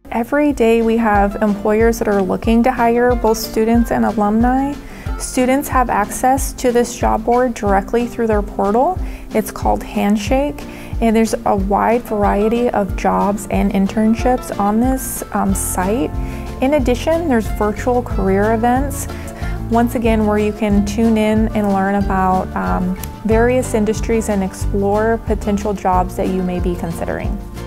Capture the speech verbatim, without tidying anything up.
Every day we have employers that are looking to hire both students and alumni. Students have access to this job board directly through their portal. It's called Handshake, and there's a wide variety of jobs and internships on this um, site. In addition, there's virtual career events, once again, where you can tune in and learn about um, various industries and explore potential jobs that you may be considering.